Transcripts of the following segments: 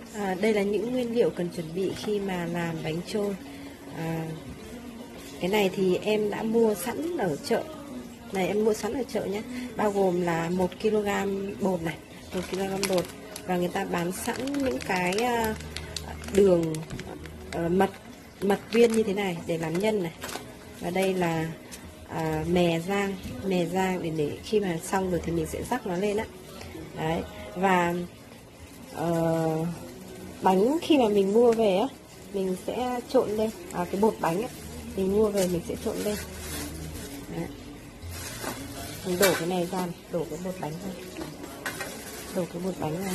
Đây là những nguyên liệu cần chuẩn bị khi mà làm bánh trôi. Cái này thì em đã mua sẵn ở chợ. Này em mua sẵn ở chợ nhé. Bao gồm là 1 kg bột này, 1 kg bột. Và người ta bán sẵn những cái đường mật viên như thế này để làm nhân này. Và đây là mè rang để khi mà xong rồi thì mình sẽ rắc nó lên á. Đấy. Và bánh khi mà mình mua về á, mình sẽ trộn lên cái bột bánh ấy, mình mua về mình sẽ trộn lên. Đấy. Mình đổ cái này ra, đổ cái bột bánh ra, đổ cái bột bánh ra.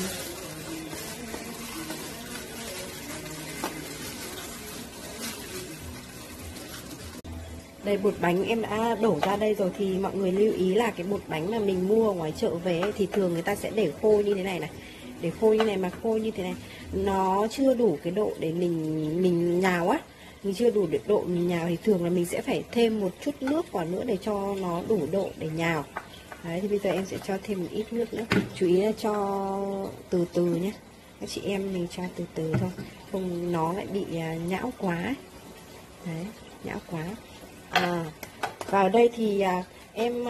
Đây, bột bánh em đã đổ ra đây rồi. Thì mọi người lưu ý là cái bột bánh mà mình mua ở ngoài chợ về ấy, thì thường người ta sẽ để khô như thế này này, để khô như này, mà khô như thế này nó chưa đủ cái độ để mình nhào á, mình chưa đủ độ mình nhào thì thường là mình sẽ phải thêm một chút nước vào nữa để cho nó đủ độ để nhào. Đấy, thì bây giờ em sẽ cho thêm một ít nước nữa. Chú ý là cho từ từ nhé, các chị em mình cho từ từ thôi, không nó lại bị nhão quá ấy. Đấy, nhão quá. Vào đây thì em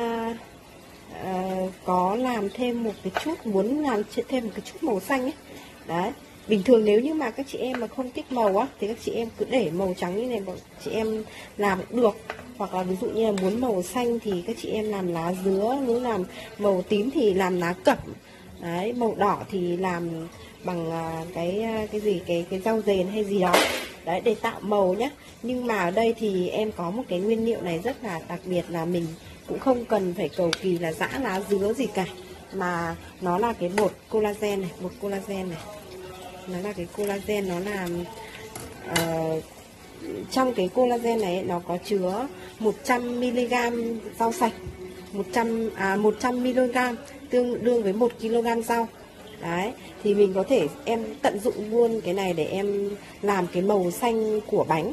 có làm thêm một cái chút, muốn làm thêm một cái chút màu xanh ấy. Đấy, bình thường nếu như mà các chị em mà không thích màu á thì các chị em cứ để màu trắng như này, chị em làm cũng được. Hoặc là ví dụ như là muốn màu xanh thì các chị em làm lá dứa, muốn làm màu tím thì làm lá cẩm. Đấy, màu đỏ thì làm bằng cái gì, cái rau dền hay gì đó. Đấy, để tạo màu nhé. Nhưng mà ở đây thì em có một cái nguyên liệu này rất là đặc biệt, là mình cũng không cần phải cầu kỳ là giã lá dứa gì cả, mà nó là cái bột collagen này, bột collagen này. Nó là cái collagen, nó là trong cái collagen này nó có chứa 100mg rau sạch, 100mg tương đương với 1 kg rau. Đấy, thì mình có thể em tận dụng luôn cái này để em làm cái màu xanh của bánh.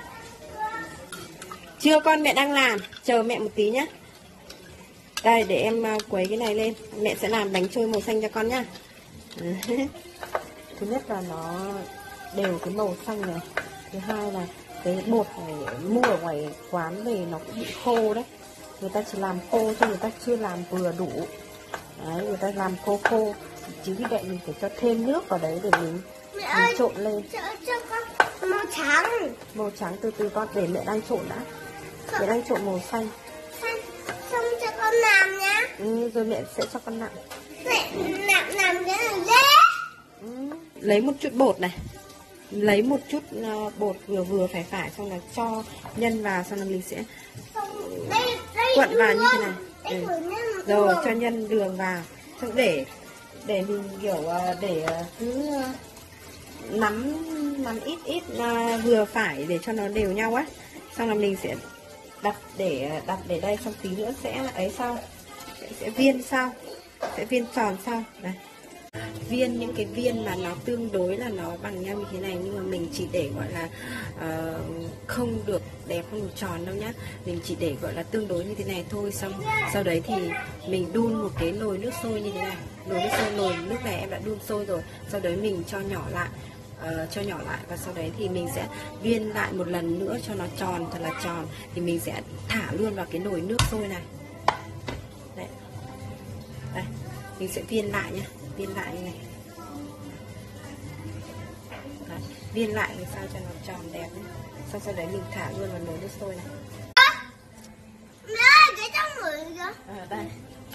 Chưa con, mẹ đang làm, chờ mẹ một tí nhé. Đây, để em quấy cái này lên, mẹ sẽ làm bánh trôi màu xanh cho con nhá. Thứ nhất là nó đều cái màu xanh này. Thứ hai là cái bột này mua ở ngoài quán về nó cũng bị khô đấy. Người ta chỉ làm khô thôi, người ta chưa làm vừa đủ. Đấy, người ta làm khô. Chính vì vậy mình phải cho thêm nước vào đấy để mình trộn lên. Cho con màu trắng. Màu trắng từ từ con, để mẹ đang trộn đã. Mẹ đang trộn màu xanh. Xong cho con làm nhá. Rồi mẹ sẽ cho con làm. Mẹ làm cái này dễ. Lấy một chút bột này, lấy một chút bột vừa phải, xong là cho nhân vào, xong là mình sẽ cuộn vào như thế này. Rồi cho nhân đường vào, xong để mình kiểu để cứ nắm ít vừa phải để cho nó đều nhau á. Xong là mình sẽ đặt để đây, xong tí nữa sẽ ấy sau, sẽ viên sau, sẽ viên tròn sau. Đây, viên, những cái viên mà nó tương đối là nó bằng nhau như thế này, nhưng mà mình chỉ để gọi là không được đẹp, không được tròn đâu nhá, mình chỉ để gọi là tương đối như thế này thôi. Xong sau đấy thì mình đun một cái nồi nước sôi như thế này, nồi nước này em đã đun sôi rồi, sau đấy mình cho nhỏ lại, và sau đấy thì mình sẽ viên lại một lần nữa cho nó tròn, thật là tròn, thì mình sẽ thả luôn vào cái nồi nước sôi này. Đấy, đây mình sẽ viên lại nhé, viên lại như này. Đấy, viên lại sao cho nó tròn đẹp nhé. Xong sau đấy mình thả luôn vào nồi nước sôi này. Mẹ, cái trong nồi kìa. Đây.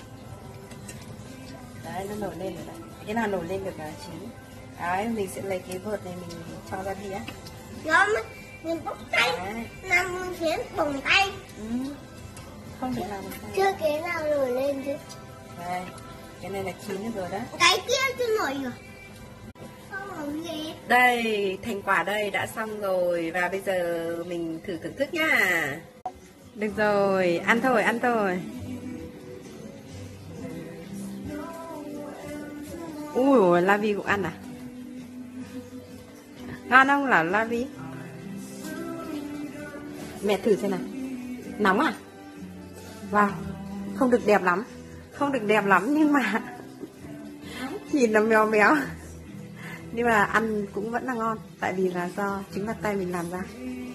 Đấy, nó nổi lên rồi đấy. Cái nào nổi lên được là chín. Đấy, mình sẽ lấy cái vợt này mình cho ra đĩa. Rồi mình bóc tay, làm khiến bồng tay. Không thể làm được tay. Chưa cái nào nổi lên chứ. Đây, cái này là chín rồi đó. Cái kia chưa nổi rồi. Không làm gì. Đây, thành quả đây đã xong rồi. Và bây giờ mình thử thưởng thức nhá. Được rồi, ăn thôi, ăn thôi. Ui, Lavi cũng ăn à? Ngon không là Lavi? Mẹ thử xem nào. Nóng à? Wow, không được đẹp lắm. Không được đẹp lắm nhưng mà nhìn nó méo méo. Nhưng mà ăn cũng vẫn là ngon, tại vì là do chính bàn tay mình làm ra.